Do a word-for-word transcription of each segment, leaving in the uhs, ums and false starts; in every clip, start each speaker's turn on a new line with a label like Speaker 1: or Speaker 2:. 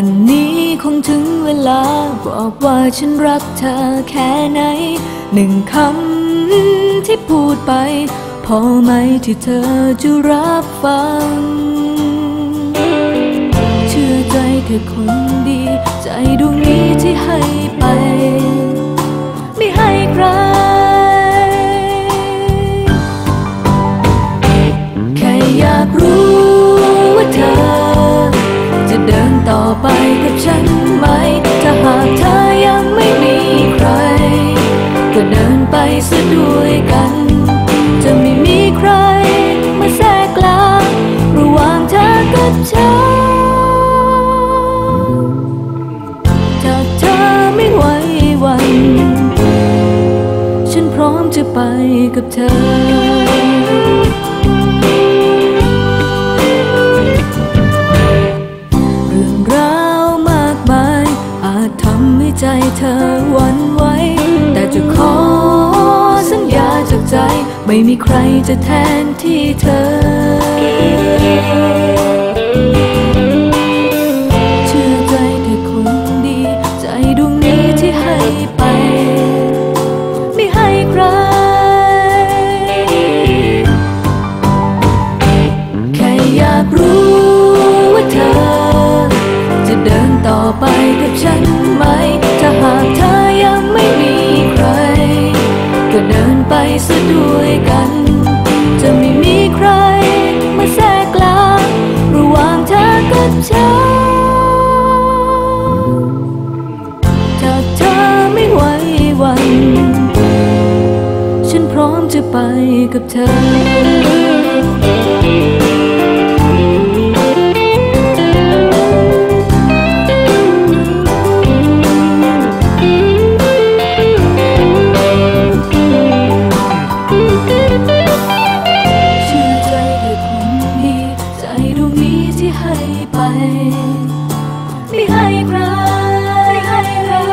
Speaker 1: วันนี้คงถึงเวลาบอกว่าฉันรักเธอแค่ไหนหนึ่งคำที่พูดไปพอไหมที่เธอจะรับฟังเชื่อใจเธอคนดีใจดวงนี้ที่ให้ไปไม่ให้ใครแค่อยากรู้ว่าเธอจะเดินต่อไปกับฉันไหมถ้าหากเธอยังไม่มีใครก็เดินไปซะด้วยกันจะไม่มีใครมาแทรกกลางระหว่างเธอกับฉันถ้าเธอไม่ไหววันฉันพร้อมจะไปกับเธอใจเธอหวั่นไหวแต่จะขอสัญญาจากใจไม่มีใครจะแทนที่เธอเชื่อใจเธอคนดีใจดวงนี้ที่ให้ไปไม่ให้ใครแค่อยากรู้ว่าเธอจะเดินต่อไปกับฉันไหมถ้าหากเธอยังไม่มีใครก็เดินไปซะด้วยกันจะไม่มีใครมาแทรกกลางระหว่างเธอกับฉันถ้าเธอไม่ไหววันฉันพร้อมจะไปกับเธอไม่ให้ใครให้ใคร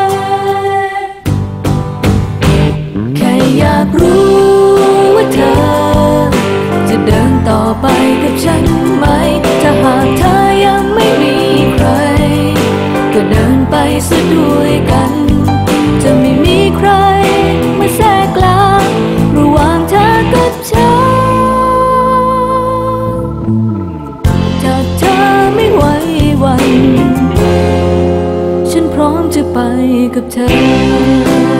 Speaker 1: แค่อยากรู้ว่าเธอจะเดินต่อไปกับฉันไหมถ้าหากเธอยังไม่มีใครก็เดินไปซะด้วยกันจะไม่มีใครมาแทรกกลางระหว่างเธอกับฉันถ้าเธอไม่ไหววันฉันพร้อมจะไปกับเธอ